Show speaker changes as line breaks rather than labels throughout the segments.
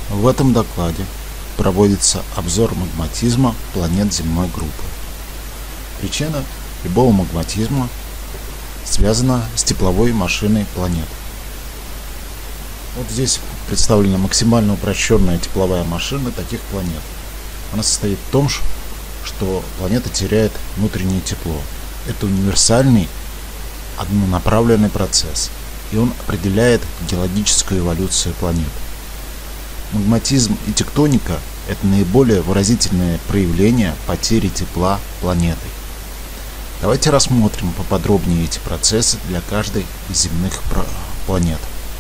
В этом докладе проводится обзор магматизма планет земной группы. Причина любого магматизма связана с тепловой машиной планет. Вот здесь представлена максимально упрощенная тепловая машина таких планет. Она состоит в том, что планета теряет внутреннее тепло. Это универсальный однонаправленный процесс, и он определяет геологическую эволюцию планет. Магматизм и тектоника – это наиболее выразительные проявления потери тепла планетой. Давайте рассмотрим поподробнее эти процессы для каждой из земных планет.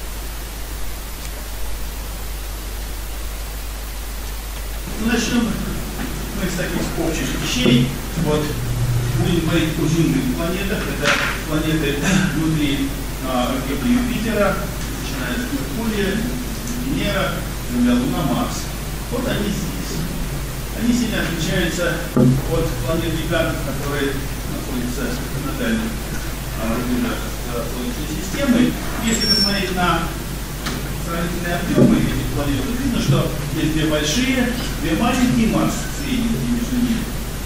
Начнем мы с таких общих вещей. Вот будем говорить о земных планетах. Это планеты внутри орбиты Юпитера, начиная с Меркурия, Венера, Земля, Луна, Марс. Вот они здесь. Они сильно отличаются от планет гигантов, которые находятся на дальних рубежах Солнечной системы. Если посмотреть на сравнительные объемы этих планет, то видно, что есть две большие, две маленькие, Марс средний между ними.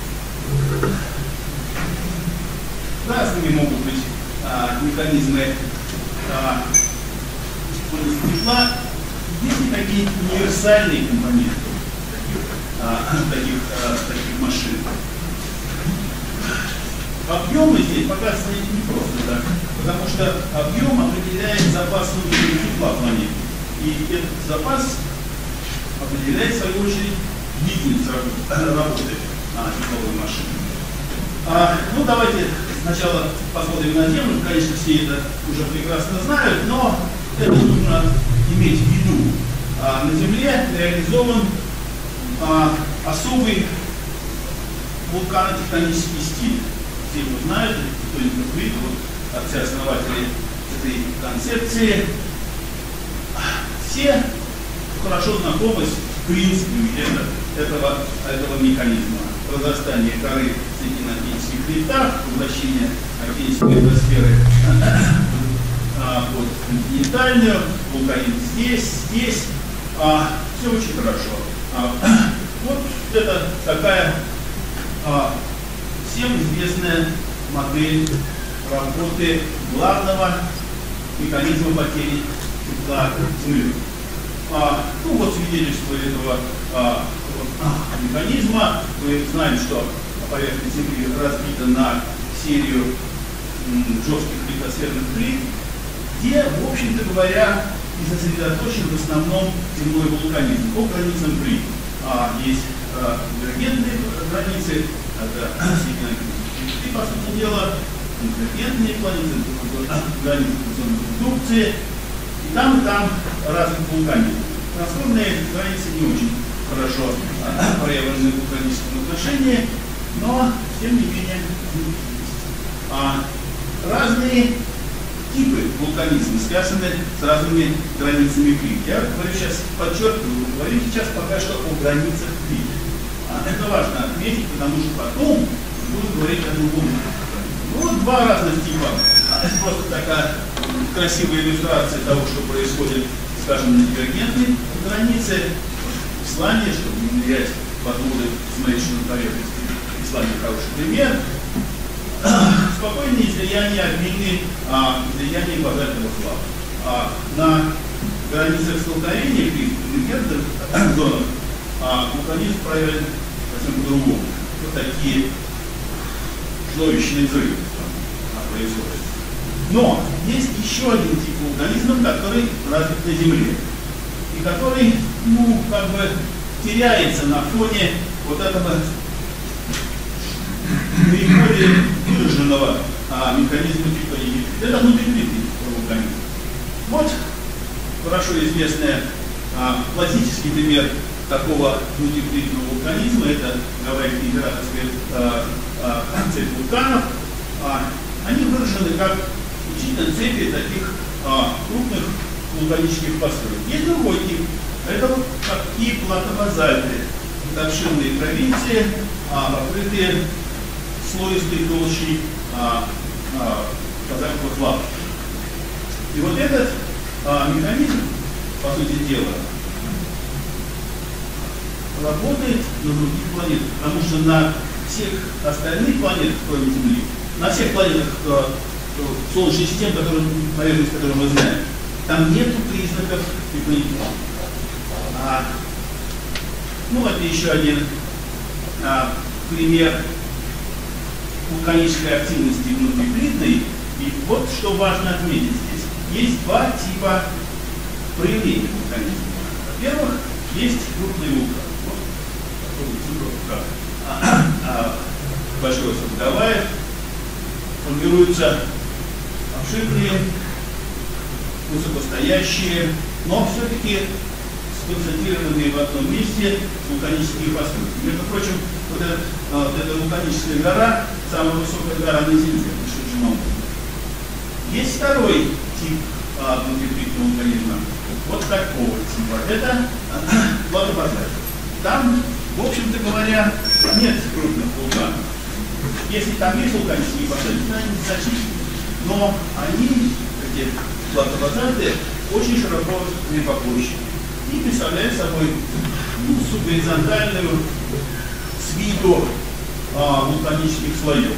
Разными могут быть механизмы тепла. Есть и такие универсальные компоненты таких машин. Объемы здесь показаны не просто так, потому что объем определяет запас внутреннего тепла планеты. И этот запас определяет, в свою очередь, длительность работы тепловой машины. Ну, давайте сначала посмотрим на Землю. Конечно, все это уже прекрасно знают, но это нужно иметь в виду. На Земле реализован особый вулканотектонический стиль. Все его знают, тектоника плит, вот отцы-основатели этой концепции. Все хорошо знакомы с принципами этого механизма. Разрастание коры в среднеокеанских плитах, возвращение океанской атмосферы под континентальную, вулканизм здесь. Все очень хорошо. Вот это такая всем известная модель работы главного механизма потери тепла Земли. Ну вот свидетельство этого механизма. Мы знаем, что поверхность Земли разбита на серию жестких литосферных плит, где, в общем-то говоря, и сосредоточен в основном земной вулканизм по границам плит. Есть конвергентные границы, это среднеокеанские, по сути дела, конвергентные границы индукции, и там развит вулканизм. Трансформные границы не очень хорошо проявлены в вулканическом отношении, но тем не менее разные типы вулканизма связаны с разными границами плит. Я говорю сейчас, подчеркиваю, говорю сейчас пока что о границах плит. Это важно отметить, потому что потом будем говорить о другом. Ну, вот два разных типа. Это просто такая красивая иллюстрация того, что происходит, скажем, на дивергентной границе. Исландия, чтобы не влиять подводы, смотрите на поверхности. Исландия хороший пример. Спокойное излияние обильные излияние базальтового сплава. На границах столкновения при конвергентных зонах вулканизм проявлен совсем по-другому. Вот такие чудовищные взрывы происходят. Но есть еще один тип вулканизма, который развит на Земле. И который, как бы теряется на фоне вот этого наиболее выраженного механизма тектоники. Это внутриплитный вулканизм. Вот хорошо известный классический пример такого внутриплитного вулканизма. Это гавайская императорская цепь вулканов. Они выражены как исключительно цепи таких крупных вулканических построек. Есть другой тип. Это вот такие платобазальты. Это обширные провинции, покрытые слоистой толщей базальтовых лав. И вот этот механизм, по сути дела, работает на других планетах, потому что на всех остальных планетах, кроме Земли, на всех планетах Солнечной системы, поверхность которой мы знаем, там нету признаков теплоизменения. Ну, это еще один пример вулканической активности внутриплитной. И вот что важно отметить здесь. Есть два типа проявления вулканизма. Во-первых, есть крупный вулкан. Вот, большой Гавайев. Формируются обширные, высокостоящие, но все-таки сконцентрированные в одном месте вулканические постройки. Между прочим, вот эта вулканическая гора, самая высокая гора на Земле, Шиджимаун. Есть второй тип внутриплитного вулканизма, вот такого типа. Это плато-базальт. Там, в общем-то говоря, нет крупных вулканов. Если там есть вулканические постройки, то они незначительны. Но они, эти плато-базальты, очень широко распространены по площади и представляют собой субгоризонтальную свиту вулканических слоев.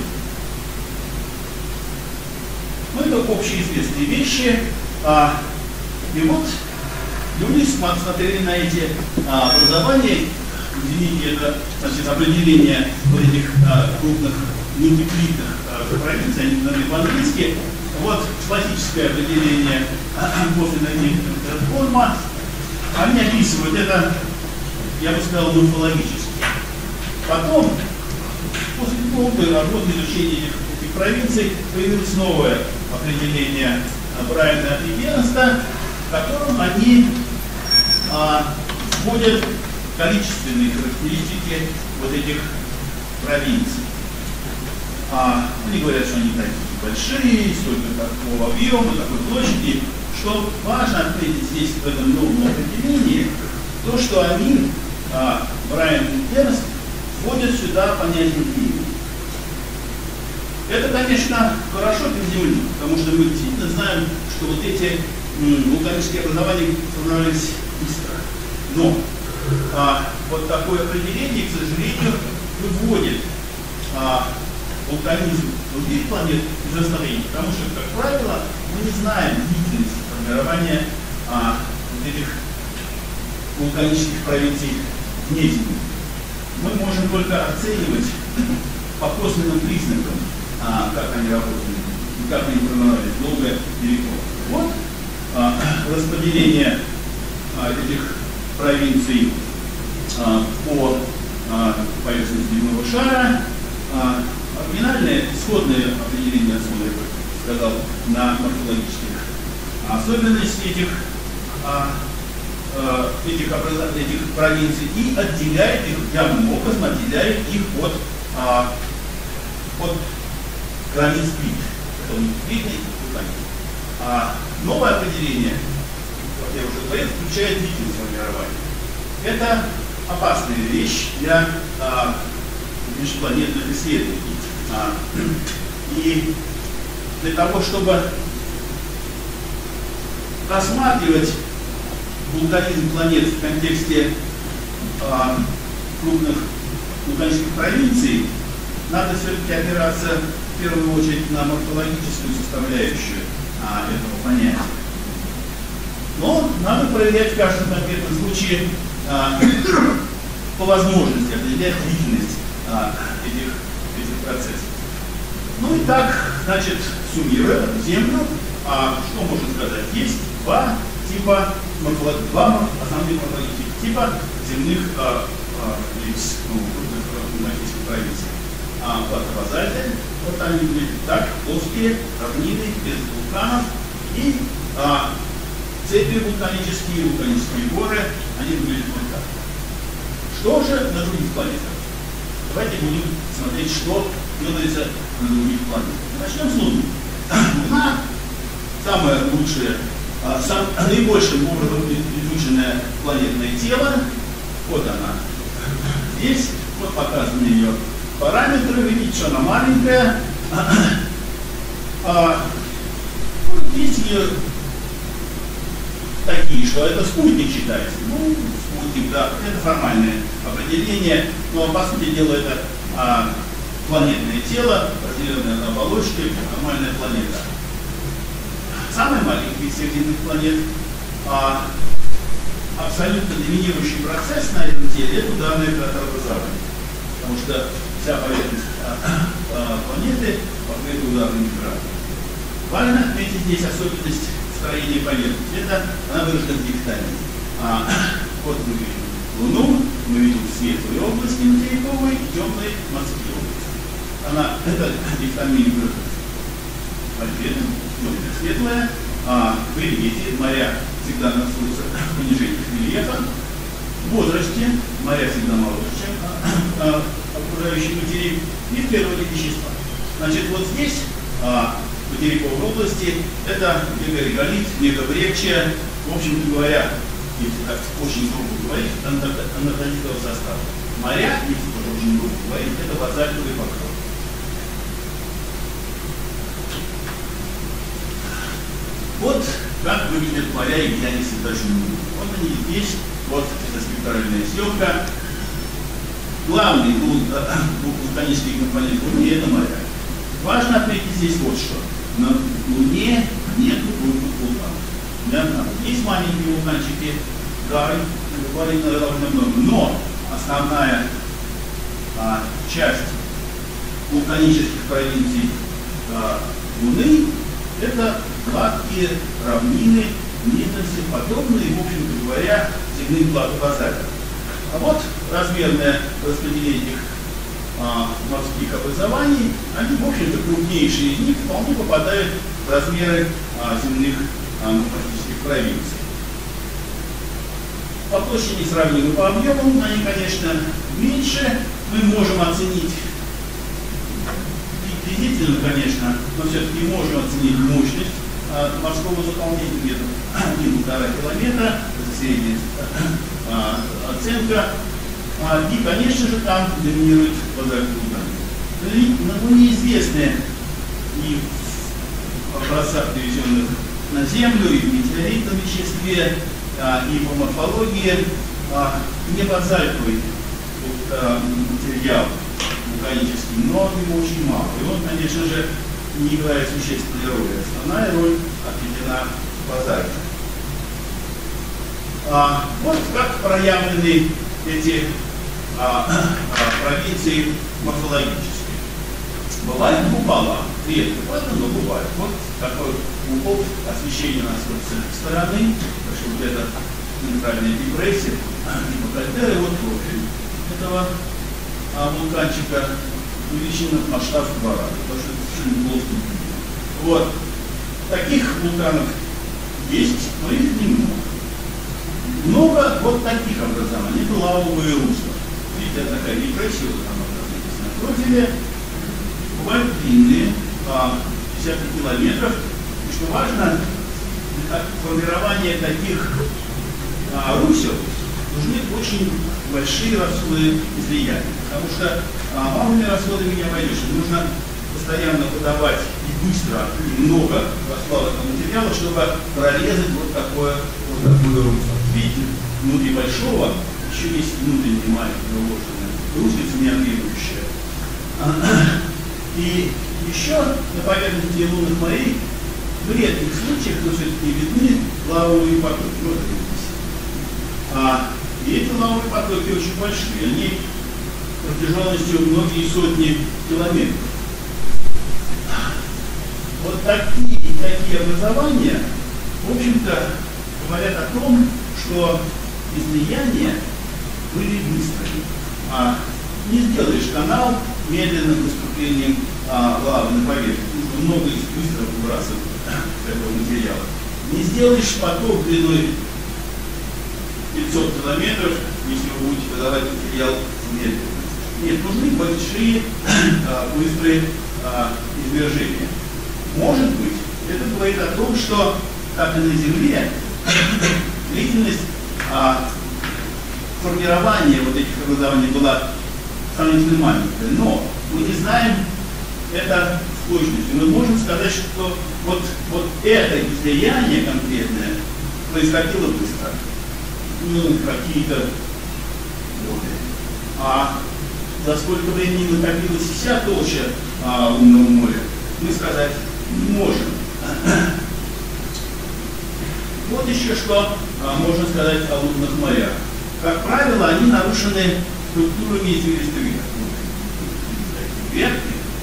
Ну, это общеизвестные вещи. И вот люди смотрели на эти образования. Извините, это значит определение вот этих крупных мультиплитных провинций, они даны по-английски. Вот классическое определение после форма. Они описывают это, я бы сказал, морфологически. Потом, после долгой работы изучения этих провинций, появилось новое определение Брайана и Бернста, в котором они вводят количественные характеристики вот этих провинций. Они говорят, что они такие большие, столько такого объема, такой площади. Что важно отметить здесь в этом новом определении, то, что они, Брайан и Бернст, вводят сюда понятие времени. Это, конечно, хорошо для Земли, потому что мы действительно знаем, что вот эти вулканические образования формировались быстро. Но вот такое определение, к сожалению, выводит вулканизм других планет из расстояния, потому что, как правило, мы не знаем длительность формирования вот этих вулканических провинций вне Земли. Мы можем только оценивать по косвенным признакам, как они работали, как они формировались долго и далеко. Вот распределение этих провинций по поверхности земного шара. Оригинальное, исходное определение отсюда, я бы сказал, на морфологических особенностей этих провинций и отделяет их, явным образом отделяет их от границ плит. Это плитный вулканизм. Новое определение, как я уже говорил, включает длительность формирования. Это опасная вещь для межпланетных исследований. И для того, чтобы рассматривать вулканизм планет в контексте крупных вулканических провинций, надо все-таки опираться в первую очередь на морфологическую составляющую этого понятия. Но надо проверять в каждом конкретном случае по возможности определять длительность этих процессов. Ну и так, значит, суммируя Землю, что можно сказать? Есть два основных морфологических типа земных лиц, крупных вулканических провинций. Плато-базальты, вот они выглядят так, плоские, равнины, без вулканов, и цепи вулканические горы, они выглядят вот так. Что же на других планетах? Давайте будем смотреть, что делается на других планетах. Начнем с Луны. Луна самая лучшая, наибольшим образом изученное планетное тело. Вот она. Здесь вот показаны ее параметры. Видите, что она маленькая. Здесь ее такие, что это спутник считается. Ну, спутник, да, это формальное определение, но по сути дела это планетное тело, разделенное на оболочки, нормальная планета. Самая маленькая из всех земных планет, абсолютно доминирующий процесс на этом теле — это ударное кратерообразование. Потому что вся поверхность планеты покрыта ударными кратами. Важно отметить здесь особенность строения поверхности. Это она выражена в диктании. Вот мы видим Луну, мы видим светлые области материковые и темные морские области. Это дихотомия выражена ответом, светлая, в рельефе моря всегда находятся в понижении рельефа. В возрасте моря всегда моложе, чем окружающий материк, и в природе вещества. Значит, вот здесь, в материковой области, это мегареголит, мегабрекчия, в общем-то говоря, если так очень грубо говорить, анатолитового состава. Моря, если тоже очень грубо говорить, это базальтовый покров. Вот как выглядят моря и где они сосредоточены. Вот они здесь, вот это спектральная съемка. Главный вулканический компонент Луны — это моря. Важно отметить здесь вот что. На Луне нет крупных вулканов. Есть маленькие вулканчики, горы, буквально довольно много. Но основная часть вулканических провинций Луны — это гладкие равнины, низменности, подобные, в общем-то говоря, земным базальтам. А вот размерное распределение этих морских образований, они, в общем-то, крупнейшие из них вполне попадают в размеры земных магматических провинций. По площади несравнимы, по объему они, конечно, меньше. Мы можем оценить приблизительно, конечно, но все-таки можем оценить мощность морского заполнения где-то 1,5 километра, это средняя оценка. И, конечно же, там доминирует базальтовый угольник. На Луне известны и в образцах, привезенных на Землю, и в метеоритном веществе, и по морфологии, не базальтовый материал вулканический, но его очень мало. И он, конечно же, не играет существенной роли. Основная роль отведена базальту. Вот как проявлены эти провинции морфологически. Бывает купола, редко, но бывает. Вот такой купол, освещение у нас вот с этой стороны, потому что вот это центральная депрессия, типа кальдеры, вот профиль этого вулканчика увеличен в масштаб в 2 раза, потому что это совершенно плоский. Вот. Таких вулканов есть, но их немного. Много вот таких образований. Это лавовые русла. Видите, это такая депрессия, вот там написано на профиле. Бывают длинные, десятки километров. И что важно, для формирования таких русел нужны очень большие расходы излияния. Потому что малыми расходами не обойдешься. Нужно постоянно подавать и быстро, и много расплавленного материала, чтобы прорезать вот такое русло. Видите, внутри большого еще есть внутренняя маленькая уложенная руслица неотъемлющая. И еще на поверхности лунных морей в редких случаях, но все-таки видны лавовые потоки. Вот здесь. И эти лавовые потоки очень большие. Они протяженностью многие сотни километров. Вот такие образования, в общем-то, говорят о том, что излияния были быстрыми. Не сделаешь канал медленным поступлением лавы на поверхность. Нужно много быстро выбрасывать этого материала. Не сделаешь поток длиной 500 километров, если вы будете подавать материал медленно. Нет, нужны большие, быстрые извержения. Может быть, это говорит о том, что, как и на Земле, длительность формирования вот этих образований была сравнительно маленькая. Но мы не знаем это с точностью. Мы можем сказать, что вот это излияние конкретное происходило быстро. Ну, какие-то годы. А за сколько времени накопилась вся толща лунного моря, мы сказать не можем. Вот еще что можно сказать о лунных морях. Как правило, они нарушены структурами извилистых веток.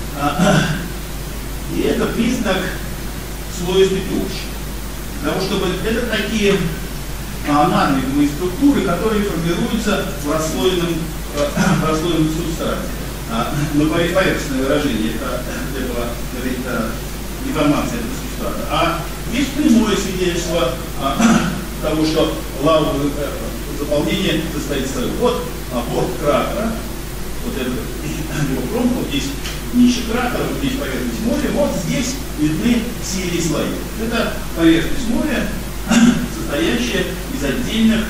И это признак слоистой толщи. Потому что это такие наномерные структуры, которые формируются в расслоенном субстрате. Поверхностное выражение этой деформации этого субстрата. А есть прямое свидетельство того, что лавовое заполнение состоит из того. Вот борт кратера, вот это его кромка, вот здесь ниже кратера, вот здесь поверхность моря, вот здесь видны серии слоев. Это поверхность моря, состоящая из отдельных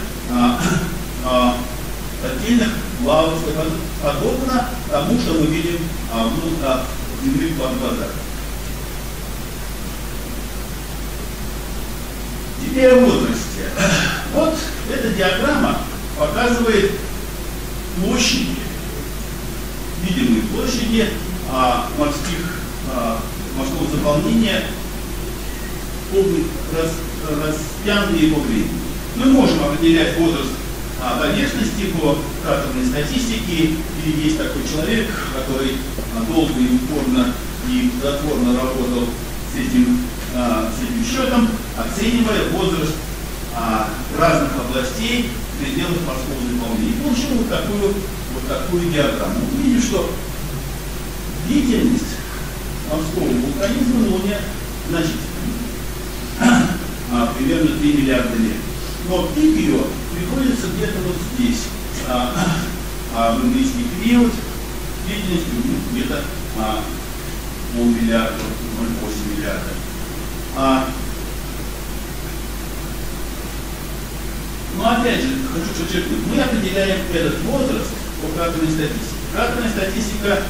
лавовых слоев, подобно тому, что мы видим в Земле под глазами. Теперь о возрасте. Вот эта диаграмма показывает площади, видимые площади морского заполнения, растянутые по времени. Мы можем определять возраст поверхности по кратерной статистике. И есть такой человек, который долго и упорно и плодотворно работал с этим счетом, оценивая возраст разных областей в пределах морского заполнения. И получил вот такую диаграмму. Мы видим, что длительность морского вулканизма на Луне значительная. Примерно 3 миллиарда лет. Но пик ее приходится где-то вот здесь. В индийский период длительностью где-то полмиллиарда, 0,8 миллиарда. Но опять же, хочу подчеркнуть, мы определяем этот возраст по кратерной статистике. Кратерная статистика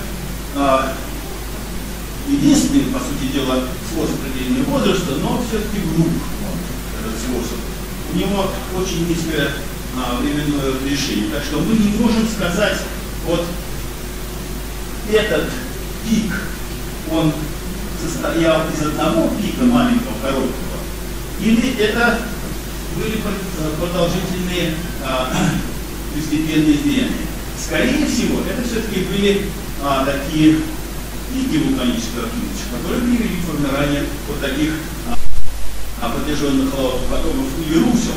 единственный, по сути дела, способ определения возраста, но все-таки груб этот способ. У него очень низкое временное разрешение. Так что мы не можем сказать, вот этот пик, он состоял из одного пика маленького, короткого, или это были продолжительные постепенные излияния. Скорее всего, это все-таки были такие пики вулканической активности, которые привели к формированию вот таких протяженных лавовых потоков или русел.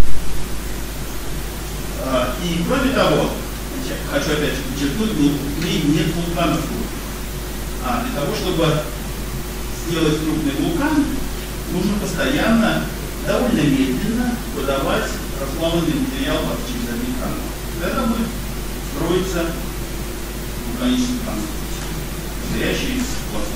И кроме того, хочу опять подчеркнуть, нет вулканов. Для того, чтобы сделать крупный вулкан, нужно постоянно, довольно медленно подавать расплавленный материал через один канал. Тогда будет строиться вулканический конструкция, состоящий из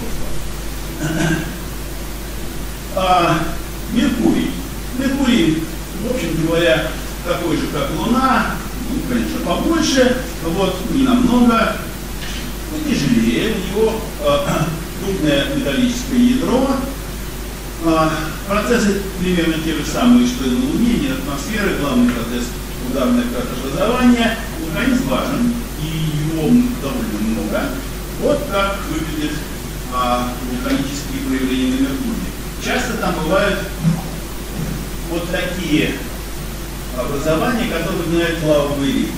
пластов. Меркурий. Меркурий, в общем говоря, такой же, как Луна, ну, конечно, побольше, вот, не намного, тяжелее, у него крупное металлическое ядро. Процессы примерно те же самые, что и на Луне, нет атмосферы, главный процесс ударное кратообразование. Вулканизм важен, и его довольно много. Вот как выглядят вулканические проявления на Меркурии. Часто там бывают вот такие образования, которые напоминают лавовые реки.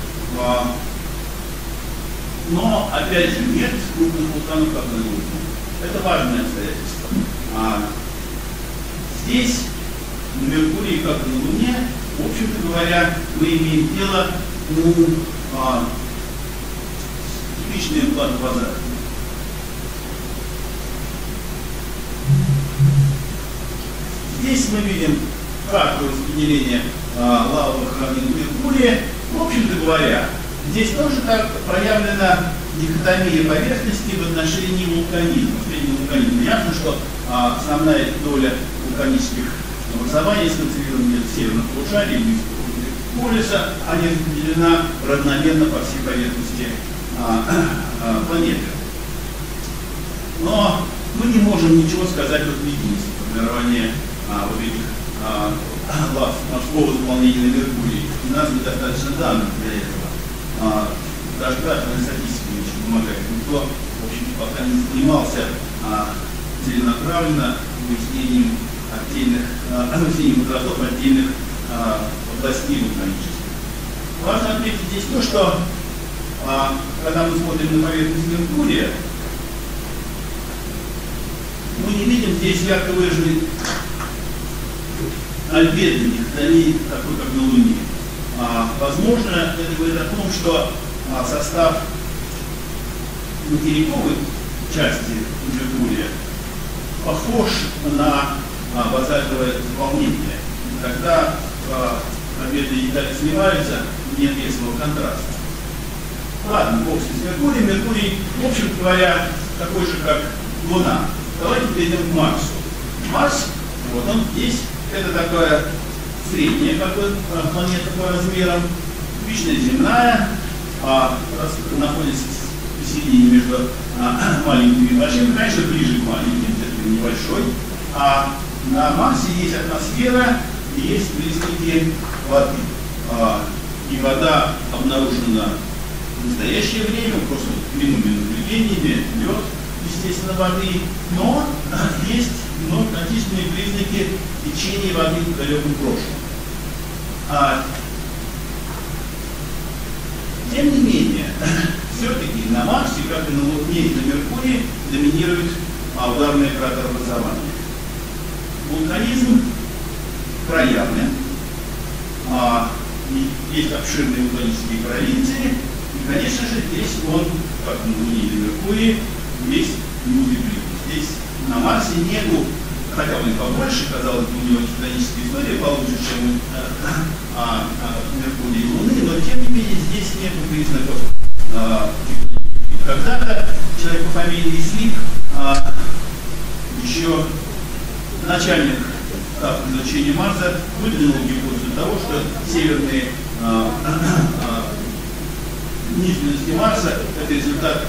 Но, опять же, нет крупных вулканов, как на Луне. Это важное обстоятельство. Здесь, на Меркурии, как и на Луне, в общем-то говоря, мы имеем дело с типичным платопозарием. Здесь мы видим карту распределения лавовых равнин Меркурия. В общем-то говоря, здесь тоже так проявлена дихотомия поверхности в отношении вулканизма. Ясно, что основная доля вулканических образований сконцентрирована в северном полушарии, близко полюса, они распределена равномерно по всей поверхности планеты. Но мы не можем ничего сказать о длительности формирования вот этих морского заполнения на Меркурии. У нас недостаточно данных для этого. Даже кратная статистика очень помогает. Никто, в общем, пока не занимался целенаправленно выяснением возрастов отдельных областей вулканических. Важно отметить здесь то, что когда мы смотрим на поверхность Меркурия, мы не видим здесь ярко выраженный альбедо, не такой, как на Луне. Возможно, это говорит о том, что состав материковой части Меркурия похож на базальтовое заполнение. Когда альбедо и детали сливаются, нет резкого контраста. Ладно, бог с Меркурием. Меркурий, в общем говоря, такой же, как Луна. Давайте перейдем к Марсу. Марс, вот он здесь, это такая средняя планета по размерам, типичная земная, находится посередине между маленькими и большими, конечно, ближе к маленьким, это небольшой. А на Марсе есть атмосфера и есть признаки воды. И вода обнаружена в настоящее время, просто прямыми наблюдениями, лед, естественно, воды, но есть многочисленные признаки течения воды в далеком прошлом. Тем не менее, все-таки на Марсе, как и на Луне и на Меркурии, доминирует ударное кратерообразование. Вулканизм проявлен, есть обширные вулканические провинции, и, конечно же, здесь он, как на Луне и на Меркурии, есть мультипликус. Здесь на Марсе нету, хотя он и побольше, казалось бы, у него тектоническая история получше, чем Меркурий и Луны, но тем не менее здесь нет признаков тектоники. Когда-то человек по фамилии Слик, еще начальник изучения Марса, выдвинул гипотезу того, что северные низменности Марса — это результат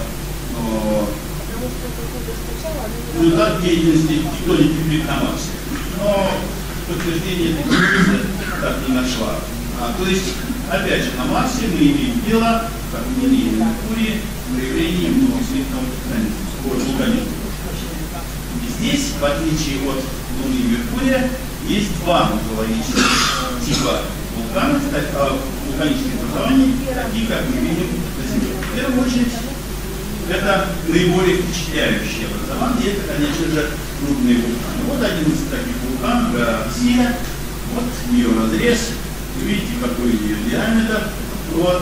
деятельности тектоники плит на Марсе. Но подтверждение этой гипотезы так не нашла. То есть, опять же, на Марсе мы имеем дело, как мы имеем на Меркурии, проявление многослитного вулканизма. И здесь, в отличие от Луны и Меркурия, есть два морфологических типа вулканов, вулканических образований, такие, как мы видим на Земле. В первую очередь, это наиболее впечатляющие образования, это, конечно же, крупные вулканы. Вот один из таких вулканов, гора Арсия, вот ее разрез, вы видите, какой ее диаметр, вот,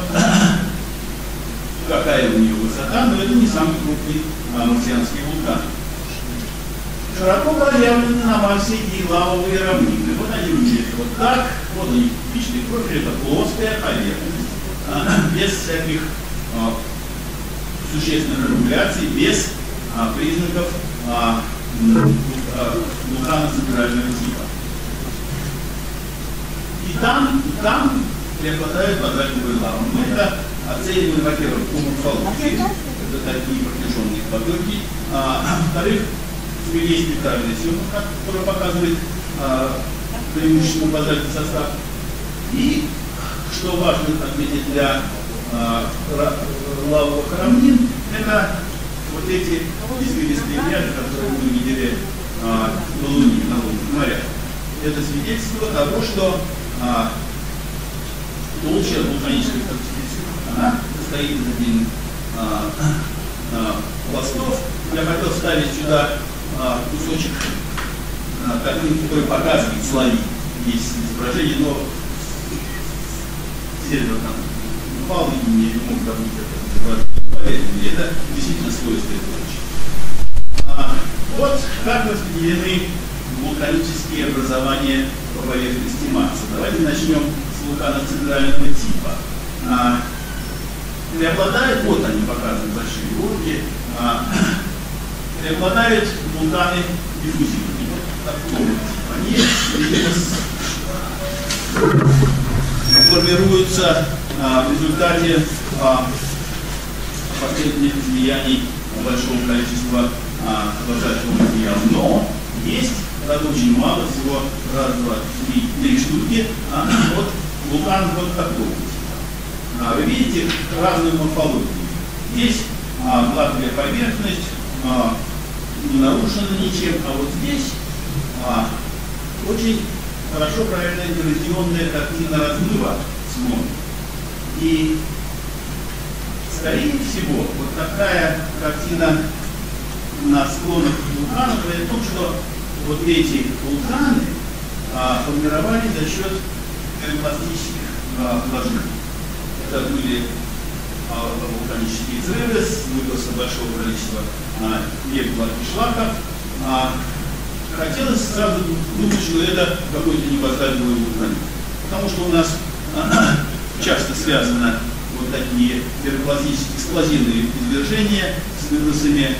какая у нее высота, но это не самый крупный марсианский вулкан. Широко проявлены на Марсе и лавовые равнины. Вот они выглядят вот так, вот у них типичный профиль, это плоская поверхность, без всяких существенных регуляций, без признаков вулкана центрального типа. И там преобладают базальтовые лавы. Мы это оцениваем, во-первых, по морфологии, это такие протяженные потоки, во-вторых, есть спектральная съемка, которая показывает преимущественно базальтовый состав. И, что важно отметить для лавовых равнин, это вот эти извилистые пляжи, которые мы видели на Луне, на лунных морях. Это свидетельство того, что толща вулканической конституции, она состоит из отдельных пластов. Я хотел ставить сюда кусочек картинки, который показывает слои. Есть изображение, но сервер там упал и не мог добыть это изображение. Это действительно свойство этой. Вот как распределены вулканические образования по поверхности Марса. Давайте начнем с вулканов центрального типа. Преобладают, вот они показывают большие горки, преобладают вулканы диффузивные. Вот такого типа. Они формируются в результате последних влияний большого количества базальтового материала. Но есть правда, очень мало, всего раз, два, три штуки. Вот вулкан вот такой. Вы видите разную морфологию. Здесь гладкая поверхность, не нарушена ничем, а вот здесь очень хорошо, правильно эрозионная картина размыва смотрит. И, скорее всего, вот такая картина на склонах вулканов говорит о том, что вот эти вулканы формировались за счет пирокластических вложений. Это были вулканические взрывы с выбросом большого количества гладких шлаков. Хотелось сразу думать, что это какой-то непосредственный вулкан. Потому что у нас часто связаны вот такие пирокластические эксплозивные извержения с выбросами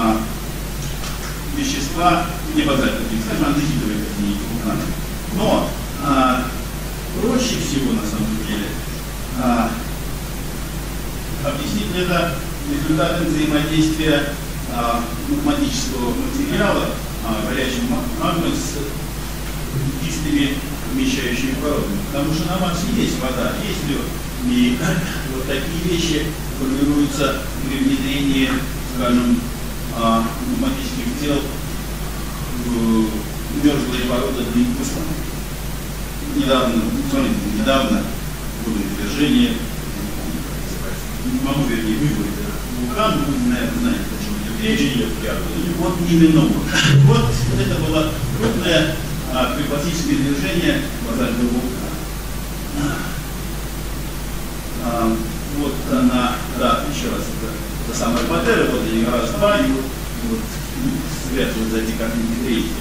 вещества непосредственных, скажем, андезитовые какие-нибудь вулканы. Но проще всего на самом деле объяснить это результатом взаимодействия магматического материала, горячей магмы с кистыми вмещающими породами. Потому что на Марсе есть вода, есть лед. И вот такие вещи формируются при внедрении, скажем, магматических тел в мерзлые породы Длинкуса. Недавно было извержение, не могу вернее выбрать вулкан, вы, наверное, знаете, о чем идет речь. Вот именно вот это было крупное пирокластическое извержение базальтового вулкана. Вот она, да, еще раз, это самая патера, вот они раз, два, и вот связывают за эти картинки третьи.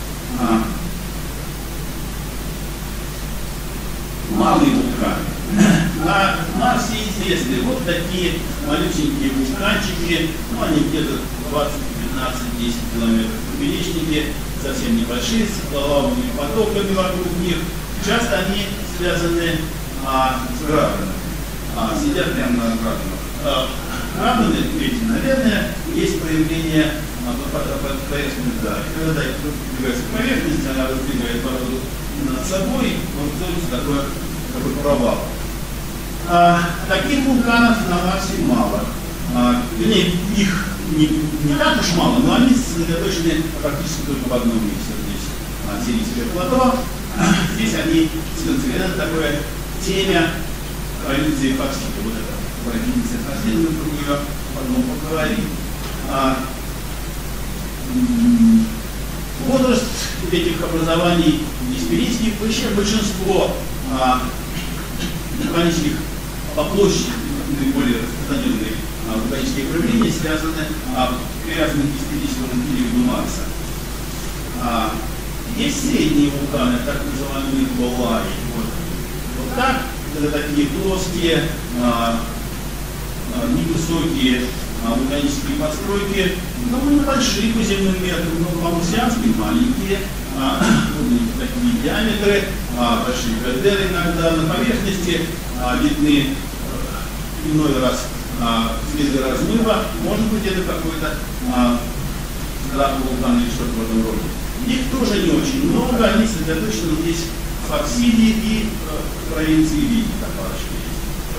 Малые вулканы. На Марсе известны вот такие малюсенькие вулканчики, ну они где-то 20, 15, 10 километров поперечники, совсем небольшие, с лавовыми потоками вокруг них. Часто они связаны с градами. Сидят прямо на градах. Граданы, видите, наверное, есть проявление поверхности дали. Когда продвигается к поверхности, она раздвигает породу над собой, образуется такой провал. Таких вулканов на Марсе мало. Вернее, их не так уж мало, но они сосредоточены практически только в одном месте. Здесь Сирийское плато. Здесь они сконцентрированы, такое темя аллюзии Фоксида. Вот это провинция Фоксида, мы про нее потом поговорим. Возраст этих образований дисперийских, вообще большинство вулканических по площади наиболее распространенные вулканические проявления связаны привязаны к дисперийскому периоду Марса. Есть средние вулканы, так называемые болаи. Вот так, это такие плоские, невысокие вулканические постройки, довольно большие по земным меркам, но по-марсиански маленькие, такие диаметры, большие кальдеры иногда на поверхности видны иной раз следы размыва, может быть это какой-то страх вулкана или что-то в этом роде. Их тоже не очень много, они сосредоточены здесь в Фоксиде и в провинции Вики, так парочка есть.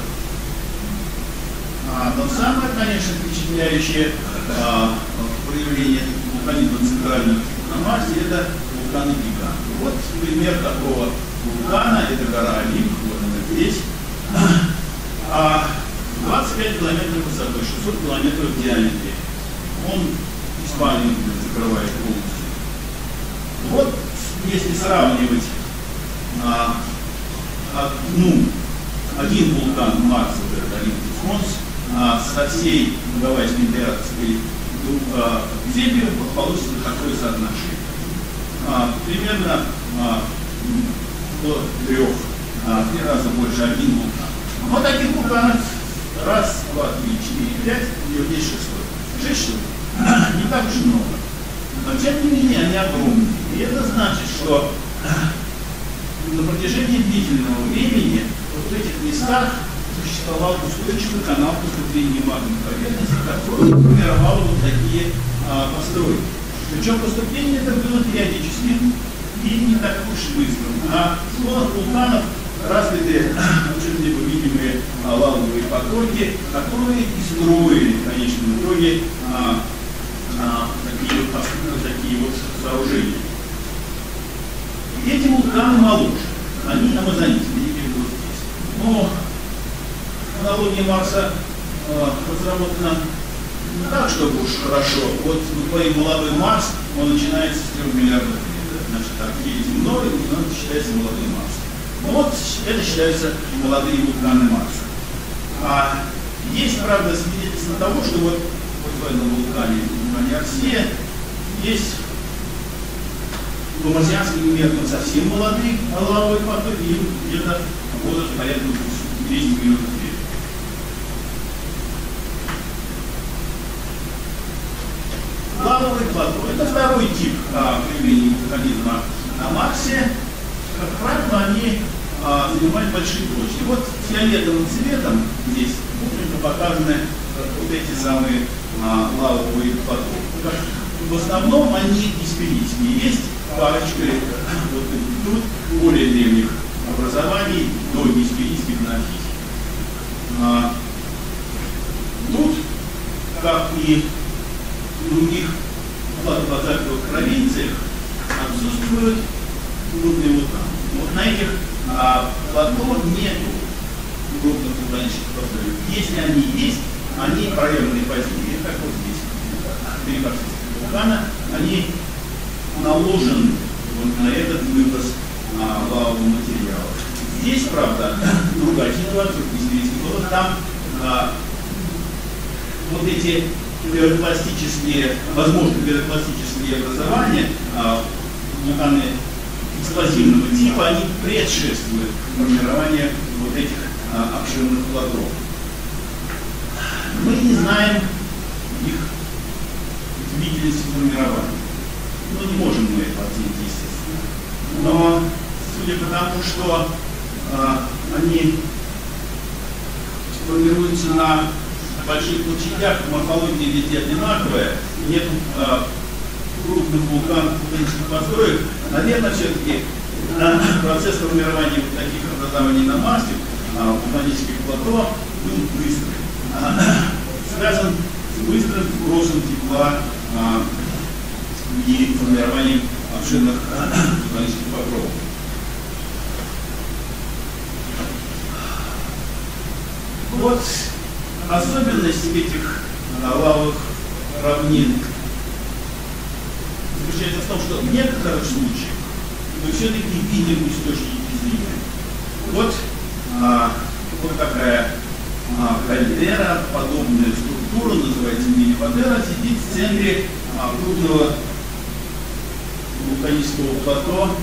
Но самое, конечно, впечатляющее проявление вулканизма центрального на Марсе – это вулканы гиганты. Вот пример такого вулкана, это гора Олимп, вот она здесь. 25 километров высотой, 600 километров в диаметре. Он Испанию закрывает полностью. Вот если сравнивать один вулкан Марса, это Олимпус Монс, со всей Гавайской императорской землей, получится такое соотношение. Примерно до 3 раза больше один вулкан. Вот таких вулканов раз, два, три, четыре, 5, и вот здесь 6. 6 штук. Не так уж много. Но тем не менее они огромные. И это значит, что на протяжении длительного времени вот в этих местах существовал устойчивый канал поступления магмы на поверхности, который формировал вот такие постройки. Причем поступление это было периодически и не так уж быстро. На склонах вулканов развиты очень невидимые лавовые потоки, которые и строили в конечном итоге такие вот сооружения. Эти вулканы моложе, они амазонитные, не берут здесь. Но хронология Марса разработана не так, чтобы уж хорошо. Вот говорим, молодой Марс, он начинается с 3 миллиардов лет. Значит, такие земной, он считается молодой Марс. Ну вот это считаются молодые вулканы Марса. Есть, правда, свидетельство того, что вот в этом вулкане Арсия есть по марсианским меркам совсем молодые лавовые потоки, и где-то возраст порядка 10 миллионов лет. Лавовый плато – это второй тип проявления вулканизма на Марсе. Как правило, они занимают большие площади. Вот фиолетовым цветом здесь, в общем-то, показаны вот эти самые лавовые плато. В основном они дисперийские. Есть парочка вот тут более древних образований, до дисперийских нанохийских. Тут, как и в других платоплазальных провинциях, отсутствуют крупные вулканы. Вот на этих плато нету крупных вулканических плато. Если они есть, они проявлены позднее, как вот здесь. Три карстических вулкана, они наложены вот на этот выброс лавового материала. Здесь, правда, другая ситуация, вот там вот эти пирокластические, возможно, пирокластические образования, вулканы эксплозивного типа, они предшествуют формированию вот этих обширных плато. Мы не знаем их длительности формирования. Ну, не можем мы это оценить, естественно. Но, судя по тому, что они формируются на больших площадях, морфология везде одинаковая, нет крупных вулканов, вулканических построек, наверное, все-таки процесс формирования вот таких образований на Марсе, вулканических плато, был быстрый. Связан с быстрым сбросом тепла и формированием обширных вулканических покровов. Вот особенность этих лавовых равнин заключается в том, что в некоторых случаях мы все-таки видим источники зрения. Вот такая кальдера, подобная структура, называется мини-патера, сидит в центре крупного вулканического плато,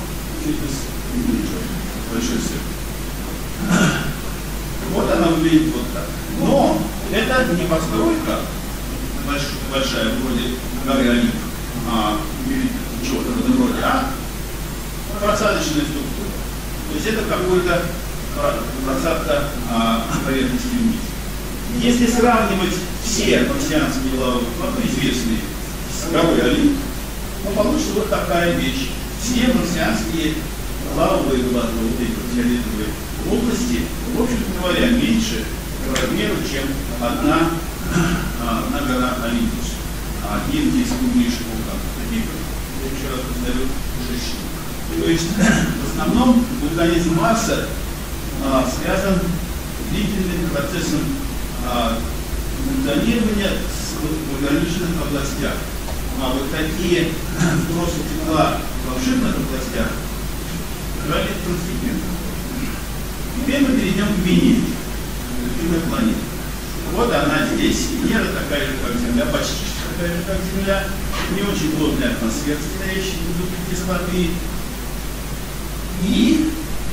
большой сыр. Вот она выглядит вот так. Но это не постройка большая, вроде горы Олимп, или чего-то в этом роде, а просадочная структура. То есть это какой-то просадка поверхности вниз. Если сравнивать все марсианские лавовые плато, известные с горой Олимп, то получится вот такая вещь. Все марсианские лавовые плато, вот эти фиолетовые области, в общем-то говоря, меньше по размеру, чем одна гора Олимпус. Один из крупнейших вулканов. Таких, я еще раз повторю, 6 штук. То есть, в основном, вулканизм Марса связан с длительным процессом вулканирования в ограниченных областях. А вот такие сбросы тепла в обширных областях крайне трансцендентны. Теперь мы перейдем к Венере, любимой планете. Вот она здесь. Венера такая же, как Земля, почти такая же, как Земля. Не очень плотная атмосфера, состоящая из кислоты. И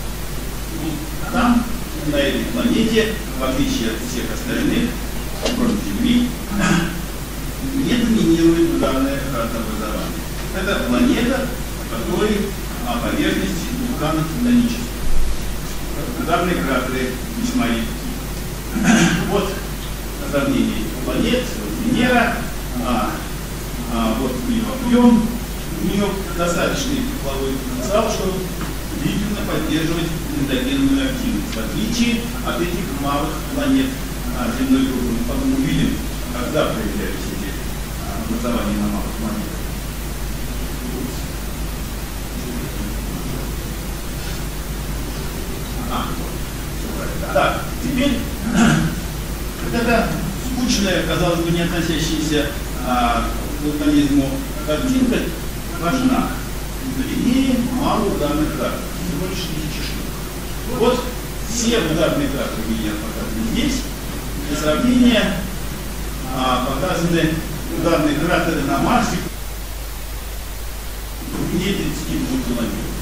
там, на этой планете, в отличие от всех остальных, кроме Земли, не доминирует ударное кратообразование. Это планета, в которой поверхность вулканов титаническая. Ударные кратеры весьма редки. Вот сравнение планет, вот Венера, вот ее нем у нее достаточный тепловой потенциал, чтобы длительно поддерживать эндогенную активность, в отличие от этих малых планет земной группы. Мы потом увидим, когда проявлялись эти образования на малых планетах. Так, теперь вот эта скучная, казалось бы, не относящаяся к вулканизму картинка важна. Длиннее мало ударных карт, всего лишь 1000 штук. Вот все ударные карты Венеры показаны здесь. Для сравнения показаны ударные кратеры на Марсе не 32 километров.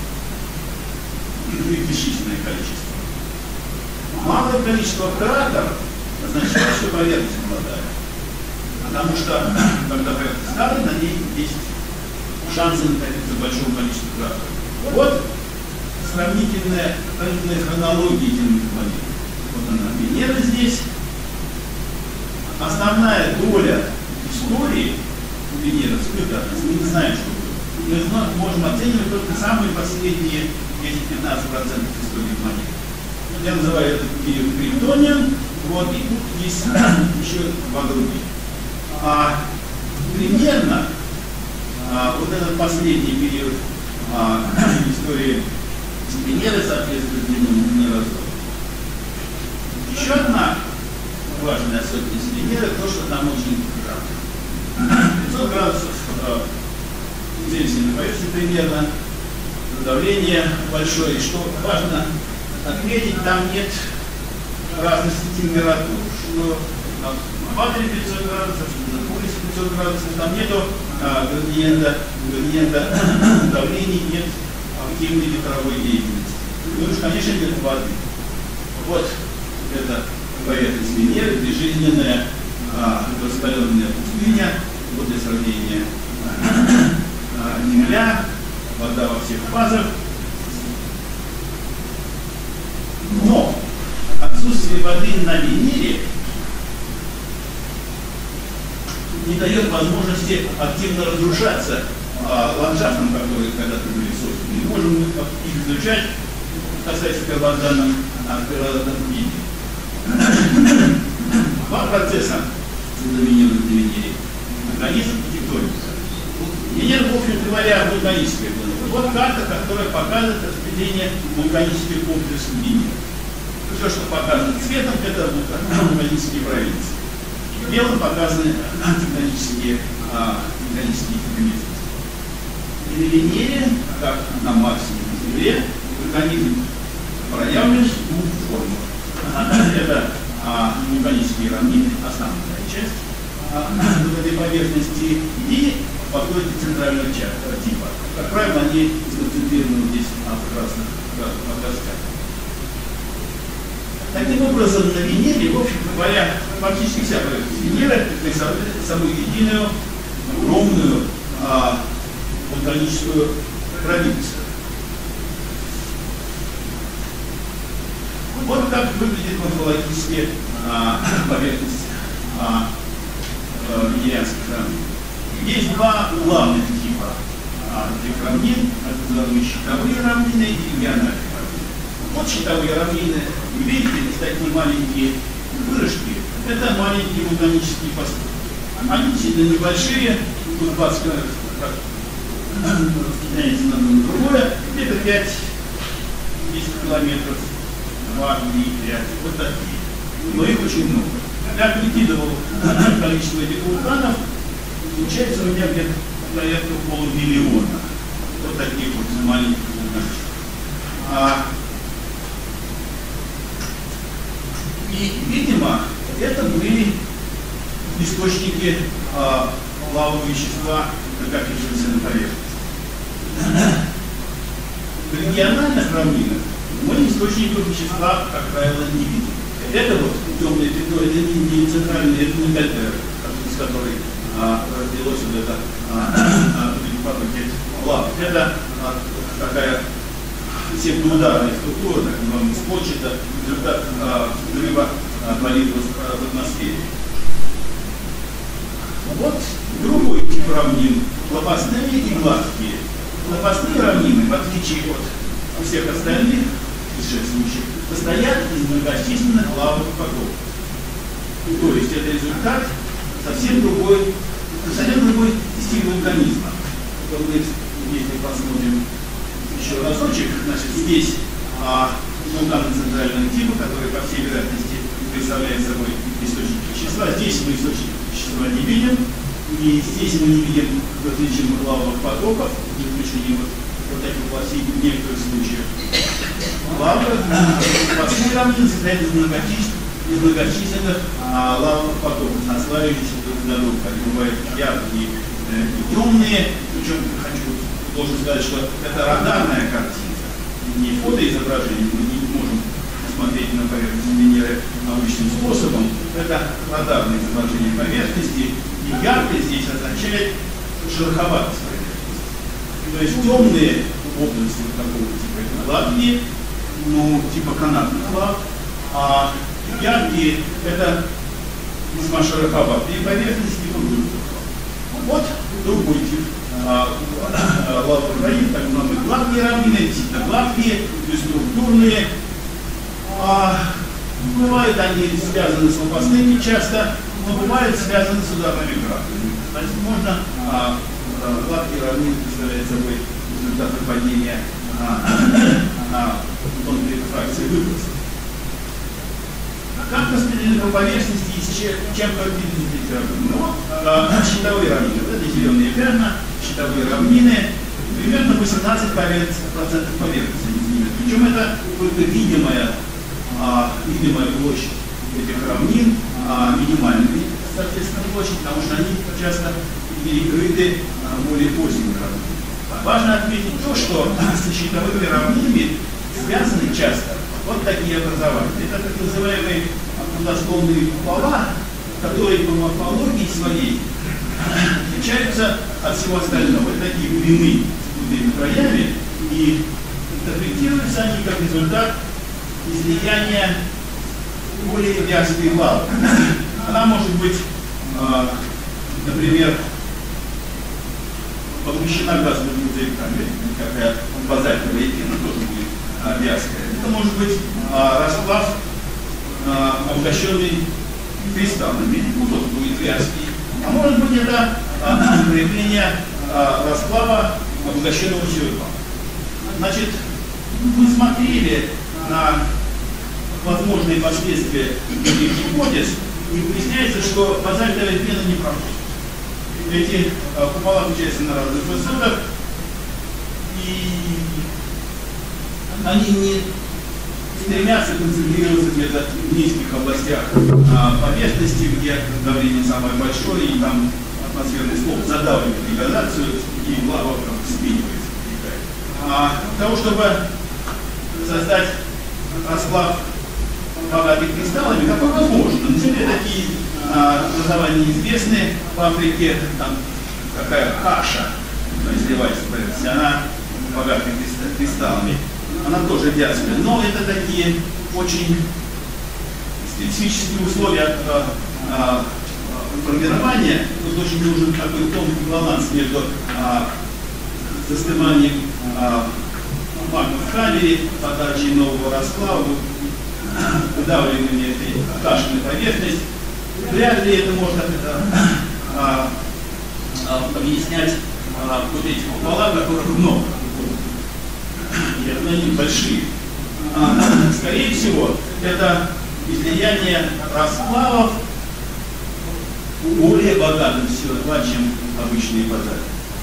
Их бесчисленное количество. Малое количество кратеров означает, что поверхность молодая. Потому что, когда поверхность старая, на ней есть шансы накопиться в большом количестве кратеров. Вот сравнительная хронология земных планет. Вот она, Венера здесь. Основная доля истории у Венеры скрыта от нас. Мы не знаем, что было. Мы можем оценивать только самые последние 10-15% истории планеты. Я называю этот период Криптониан. Вот, и тут есть еще два группы. Примерно вот этот последний период истории Венеры соответствует длинному мирозору. Еще одна важная особенность Венеры то, что там очень жарко. 500 градусов Цельсия на поверхности примерно, давление большое. И что важно отметить, там нет разности температур. Что на экваторе 500 градусов, что на полюсе 500 градусов, там нету градиента давлений, нет активной ветровой деятельности. Ну и, конечно, нет воды. Вот это поверхность Венеры, безжизненная, раскаленная пустыня, вот для сравнения Земля, вода во всех фазах. Но отсутствие воды на Венере не дает возможности активно разрушаться ландшафтам, которые когда-то были созданы. Мы можем их изучать, касаясь первозданном виде. Два процесса доминируют на Венере. Вулканизм и тектоника. Венера, в общем говоря, вулканическая планета. Вот карта, которая показывает распределение вулканических комплексов Венеры. Все, что показано цветом, это вулканические провинции. Белым показаны тектонические местности. И на Венере, как на Марсе и на Земле, вулканизм проявлен в двух формах. Это вулканические равнины, основная часть этой поверхности, и покрытие центрального типа. Как правило, они сконцентрированы здесь в красных областях. Таким образом, на Венере, в общем говоря, практически вся поверхность Венеры представляет собой единую, огромную вулканическую провинцию. Вот как выглядит морфологически поверхность венерианских равнин. Есть два главных типа этих равнин, так называемые щитовые равнины и региональные равнины. Вот щитовые равнины, вы видите, такие маленькие вырожки, это маленькие вулканические постройки. Они действительно небольшие, тут 20 километров расстояния на одно на другое, где-то 5-10 километров, 2, 3, 5, вот такие. Но их очень много. Я прикидывал количество этих вулканов, получается у меня где-то порядка 500 000. Вот таких вот маленьких вулканов. И, видимо, это были источники лавового вещества, накопившегося на поверхности. В региональных равнинах мы источников вещества, как правило, не видим. Это вот темные пятно, это не центральный, это не кальдера, из которой родилось вот это потоки лавы. Это такая псевдоударная структура, так называемая спотчата, результат взрыва молитвы в атмосфере. Вот другой тип равнин – лопастные и гладкие. Лопастные равнины, в отличие от всех остальных предшествующих, состоят из многочисленных лавовых потоков. То есть это результат совсем другой стиль вулканизма. Вот мы, если посмотрим еще разочек, значит, здесь вулканы центрального типа, который, по всей вероятности, представляет собой источник вещества. Здесь мы источник вещества не видим, и здесь мы не видим различных лавовых потоков, за исключением вот таких властей в некоторых случаях. Лава лопастные равнины состоят из многочисленных лавовых потоков, наслаивающихся друг на друга, как бывают яркие и темные. Причем должен сказать, что это радарная картина, не фотоизображение, мы не можем смотреть на поверхность Венеры научным способом. Это радарное изображение поверхности, и яркое здесь означает шероховатость поверхности. То есть темные области такого типа это гладкие, ну, типа канатных лав, а яркие это весьма шероховатые поверхности типа грунтовых. Вот другой тип лавовых равнин, так называемые гладкие равнины, действительно гладкие, бесструктурные. Бывают они связаны с лопастными часто, но бывают связаны с ударными градусами. Значит, можно гладкие равнины представляют собой результаты падения тонкой фракции выбросов. Как распределены по поверхности и чем характеризуют эти равнины? Ну, щитовые равнины. Вот эти зеленые пятна, щитовые равнины, примерно 18% поверхности они занимают. Причем это только видимая площадь этих равнин, минимальная, соответственно, площадь, потому что они часто перекрыты более поздними равнинами. Важно отметить то, что с щитовыми равнинами связаны часто вот такие образования. Это так называемые плодосклонные купола, которые по морфологии своей отличаются от всего остального. Это такие блины с крутыми краями, и интерпретируются они как результат излияния более вязкой лавы. Она может быть, например, помещена газовыми пузырьками, какая базальтовая пена тоже будет вязкая. Это может быть расплав, обогащенный кристаллами, ну тоже будет вязкий. А может быть это проявление расплава, обогащенного черепа. Значит, мы смотрели на возможные последствия этих гипотез, и выясняется, что базальтовая пена не проходит. Эти купола включаются на разных высотах, и они не стремятся концентрироваться где-то в низких областях поверхности, где давление самое большое, и там атмосферный слой задавливает деградацию, и лава вспенивается. Для того, чтобы создать расплав богатых кристаллами, какой возможно. На Земле такие образования известны. В Африке там какая каша изливается в поверхность, она богата кристаллами. Она тоже вязкая. Но это такие очень специфические условия формирования. Тут очень нужен такой тонкий баланс между застыванием магмы в камере, подачей нового расплава, выдавливание этой кашиной поверхности. Вряд ли это можно объяснять вот эти купола, которых много. И они большие. Скорее всего, это излияние расплавов более богатым в СО2, чем обычные базальты.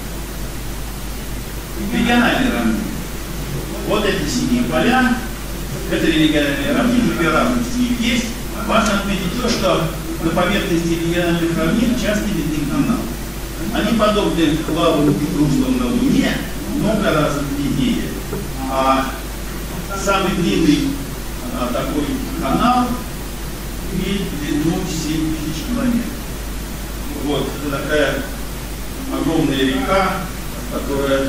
Региональные равнины. Вот эти синие поля, это региональные равнины, две разности их есть. Важно отметить то, что на поверхности региональных равнин часто видны каналы. Они подобны лавовым руслам на Луне, много раз длиннее. Самый длинный такой канал имеет длину 7000 километров. Вот, это такая огромная река, которая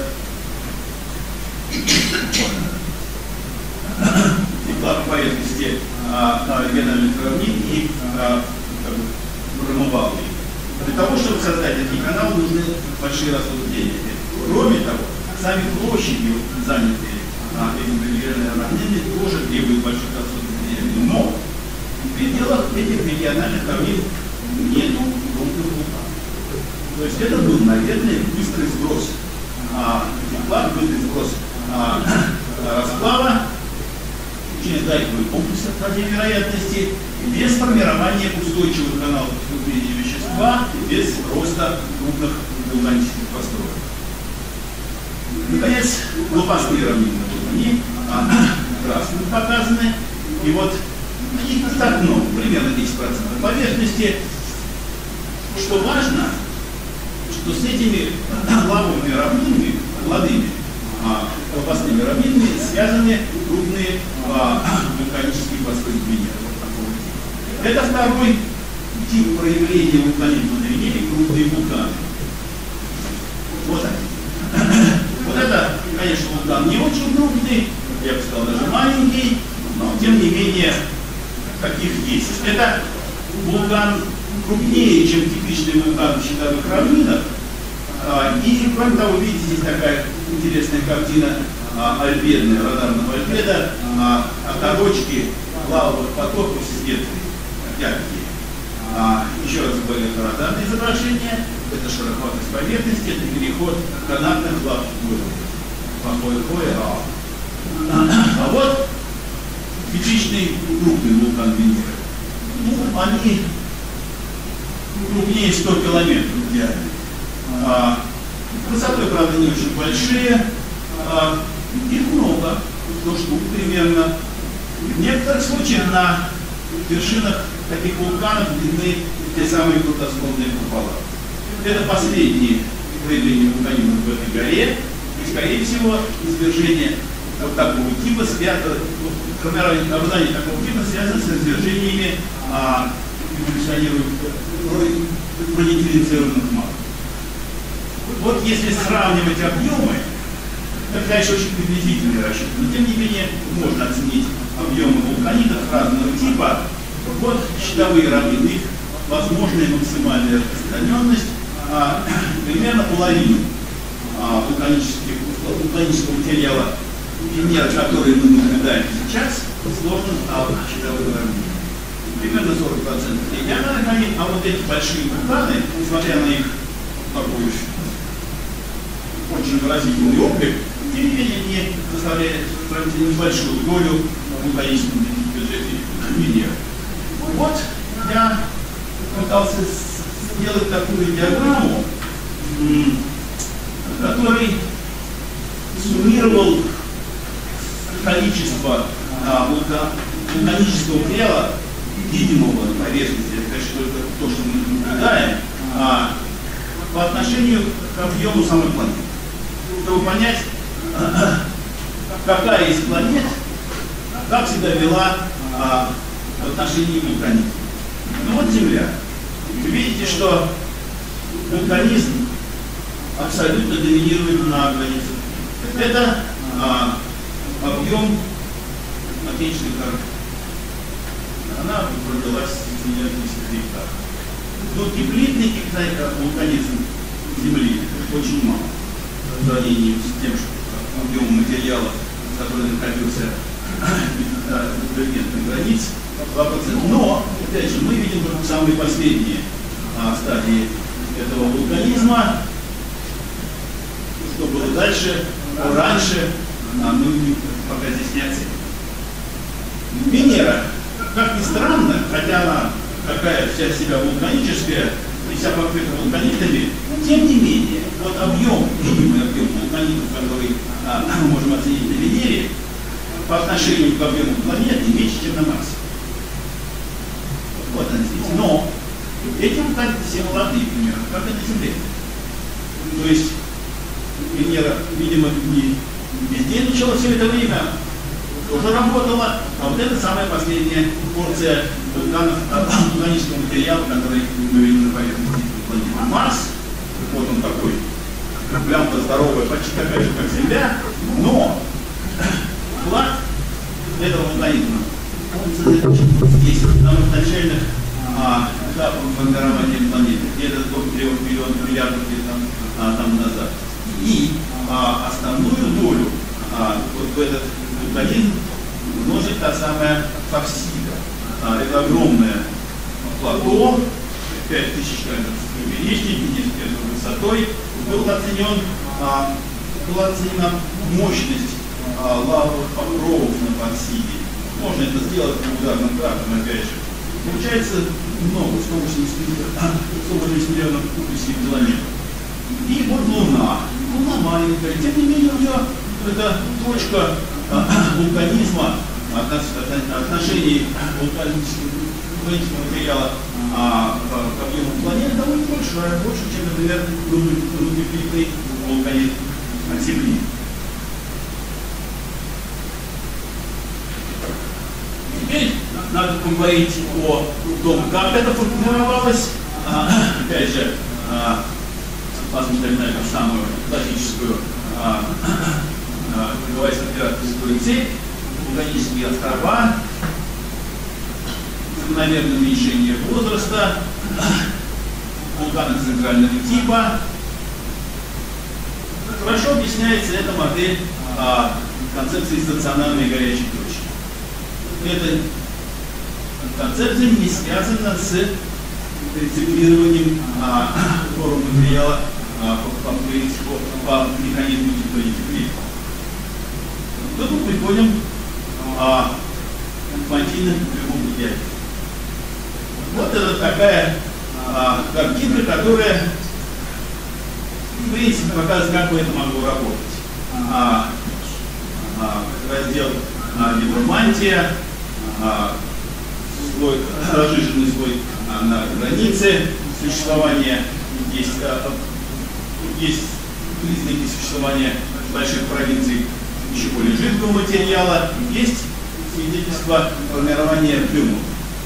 текла по поверхности региональных равнин и промывала их. Для того, чтобы создать такие каналы, нужны большие расходы денег. Кроме того, сами площади, занятые этим равнинами, тоже требуют больших расходов денег. Но в пределах этих региональных равнин нету крупных вулканов. То есть это был, наверное, быстрый сброс тепла, быстрый сброс расплава через дайковый комплекс по всей вероятности, без формирования устойчивых каналов поступления вещества, без роста крупных вулканических построек. Наконец, лопастные равнины, они красным показаны, и вот их так много, примерно 10% поверхности. Что важно, что с этими лавовыми равнинами, молодыми лопастными равнинами связаны крупные вулканические постройки Венеры. Это второй тип проявления вулканизма на Венере, крупные вулканы. Вот они. Вот это, конечно, вулкан не очень крупный, я бы сказал, даже маленький, но тем не менее, каких есть. Это вулкан крупнее, чем типичный вулкан в щитовых равнинах. И, кроме того, видите, здесь такая интересная картина альбедная, радарного альбеда, оторочки лавовых потоков светлые, яркие. Еще раз говорю, это радарное изображение, это шероховатость поверхности, это переход канатных лав А вот типичный крупный вулкан Венеры. Ну, они крупнее 100 километров в диаметре. Высотой, правда, не очень большие. Их много, 100 штук примерно. В некоторых случаях на вершинах таких вулканов видны те самые крутосклонные купола. Это последние проявления вулканизма в этой горе. И, скорее всего, извержение вот такого типа, образование такого типа связано с извержениями продифференцированных масс. Вот если сравнивать объемы, это, конечно, очень приблизительный расчет, но тем не менее можно оценить объемы вулканитов разного типа. Вот щитовые равнины, их возможная максимальная распространенность примерно половину вулканического материала Венеры, который мы наблюдаем сейчас, сложно в щитовых равнинах. Примерно 40% региональных равнин, а вот эти большие вулканы, несмотря на их такой очень выразительный облик, тем не менее не составляет сравнительно небольшую долю вулканического бюджета Венеры. Вот я пытался сделать такую диаграмму, который суммировал количество вулканического тела, видимого на поверхности, это, конечно, только то, что мы наблюдаем, по отношению к объему самой планеты. Чтобы понять, какая из планет как себя вела в отношении вулканизма. Ну вот Земля. Вы видите, что вулканизм абсолютно доминирует на границе. Это объем отечественной коры. Она продалась с миллиардов гектаров. Но теплитный вулканизм Земли очень мало в сравнении с тем, что объем материала, который находился в конвергентной границе, 2%. Но, опять же, мы видим только самые последние стадии этого вулканизма. Что было дальше, раньше, мы пока здесь не оценим. Венера, как ни странно, хотя она такая вся себя вулканическая, и вся покрыта вулканитами, тем не менее, вот объем, видимый объем вулканитов, который мы можем оценить на Венере, по отношению к объему планеты меньше, чем на Марсе. Вот они здесь. Но эти вулканы все молодые примерно, как и на Земле. То есть Венера, видимо, не бездельничала все это время, тоже работала, а вот это самая последняя порция вулканического материала, который мы видим на поверхности планеты Марс. Вот он такой, плямка здоровая, почти такая же, как Земля, но вклад этого вулканизма он здесь, на начальных этапах формирования планеты. И этот огромное плато, 5000 километров поперечной, 50 метров высотой. Была оценена мощность лавовых покровов на Пансиде. Можно это сделать по ударным картам, опять же. Получается много, 180 миллионов кубических километров. И вот Луна. Луна маленькая, тем не менее у нее это точка вулканизма, отношений вулканического материала к объему планеты довольно большая, больше, чем, например, рудокеплитный вулканизм от Земли. Теперь надо поговорить о том, как это формировалось. Опять же, посмотрим на эту самую классическую кривовайско-пиратовскую цепь, вулканические острова, закономерное уменьшение возраста, вулканы центрального типа. Хорошо объясняется эта модель концепции стационарной горячей точки. Эта концепция не связана с рециклированием материала по механизму тектоники. Тут мы приходим к мантийным прямым диаметрам. Вот это такая картинка, которая в принципе показывает, как бы это могло работать. Раздел гидромантия, слой, разжиженный слой на границе существования, есть признаки существования больших провинций еще более жидкого материала, есть свидетельство формирования плюмов.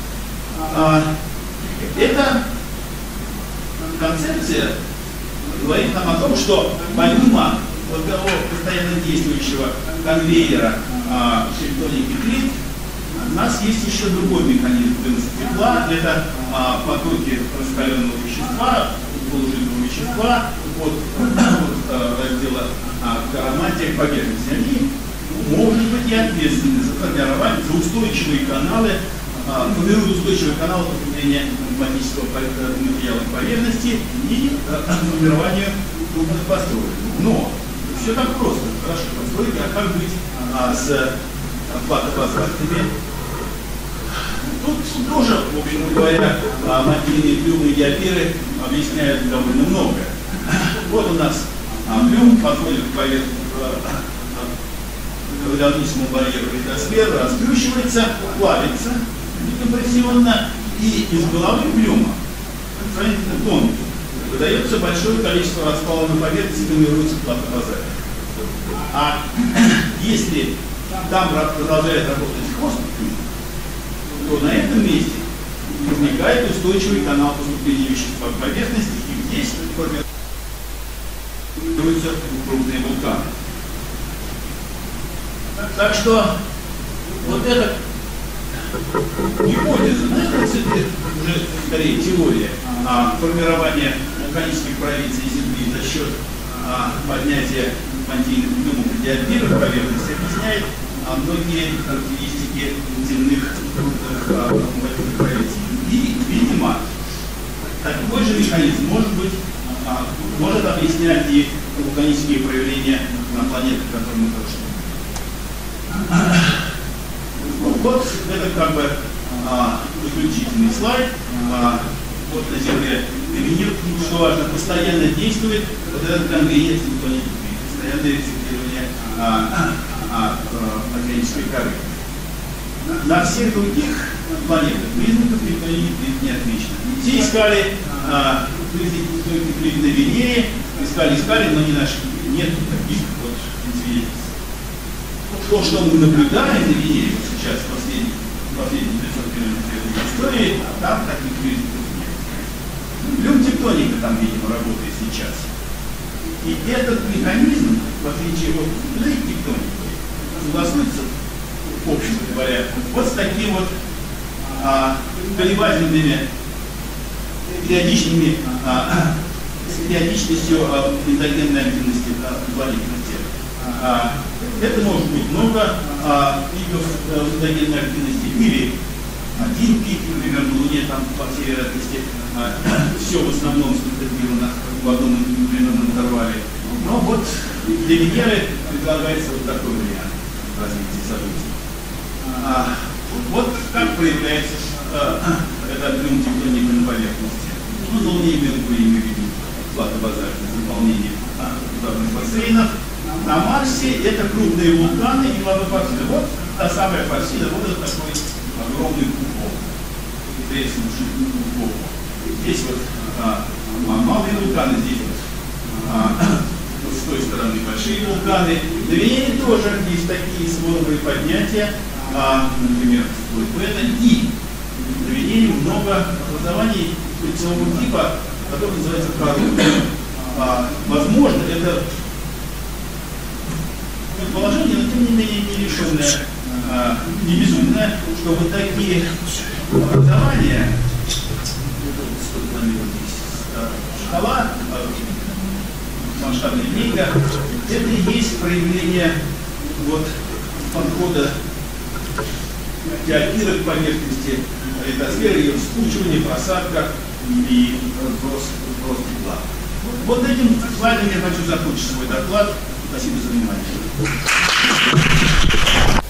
Эта концепция говорит нам о том, что помимо вот того постоянно действующего конвейера тектоники плит, у нас есть еще другой механизм выноса тепла. Это потоки раскаленного вещества, полужидкого вещества от раздела гарамантия к поверхности. Они, может быть, и ответственны за формирование, за устойчивые каналы, формируют устойчивый канал поступления магнетического материала к поверхности и формирование крупных построек. Но все так просто. Хорошо, постройки, а как быть с платопозватными? Тут тоже, в общем говоря, мантийные плюмы и диапиры объясняют довольно много. Вот у нас плюм подходит к поверхности к гравитационному барьеру литосферы, расплющивается, плавится некомпрессионно, и из головы плюма, сравнительно тонкий, выдается большое количество распала на поверхности, формируется платопозатия. А если там продолжает работать хвост плюма, то на этом месте возникает устойчивый канал поступления вещества к поверхности, и здесь формируются крупные вулканы. Так что вот эта гипотеза, это уже скорее теория формирования вулканических провинций Земли за счет поднятия мантийных плюмов и диапиров поверхности объясняет многие характеристики земных провинций. И, видимо, такой же механизм может объяснять и вулканические проявления на планетах, которые мы прошли. Вот это как бы заключительный слайд. Вот на Земле доминирует, что важно, постоянно действует вот этот конвейер тектоники, постоянное рециклирование океанической коры. На всех других планетах признаков тектоники не отмечено. Все искали признаки тектоники на Венере, искали, но не нашли. Нет таких вот свидетельств. То, что мы наблюдаем на Венере вот сейчас, последние 500 километров истории, там таких признаков нет. Плюм тектоника там, видимо, работает сейчас. И этот механизм, в отличие от плейт тектоники, согласуется, в общем говоря, вот с таким вот колебательными, периодичностью эндогенной активности планетных тел. Это может быть много видов эндогенной активности или один пик, например, на Луне, там, по всей вероятности, все в основном сконцентрировано в одном временном интервале. Но вот для Венеры предлагается вот такой вариант развития событий. Вот как проявляется это объем тектоники на поверхности. Ну, на Луне мы имеем в виду плато-базальтное заполнение ударных бассейнов. На Марсе это крупные вулканы и лавопорсины. Вот та самая порсина, вот это такой огромный купол, треснувший купол. Здесь вот малые вулканы, здесь вот с той стороны большие вулканы. На Венере тоже есть такие своровые поднятия, например, Луипена. И на Венере много образований кольцевого типа, который называется короны. Возможно, это предположение, но тем не менее не решенное, не безумное, что вот такие образования, шкала, масштабная линейка, это и есть проявление вот подхода теопира к поверхности литосферы, ее вспучивание, просадка и сброс тепла. Вот этим слайдом я хочу закончить свой доклад. Спасибо за внимание.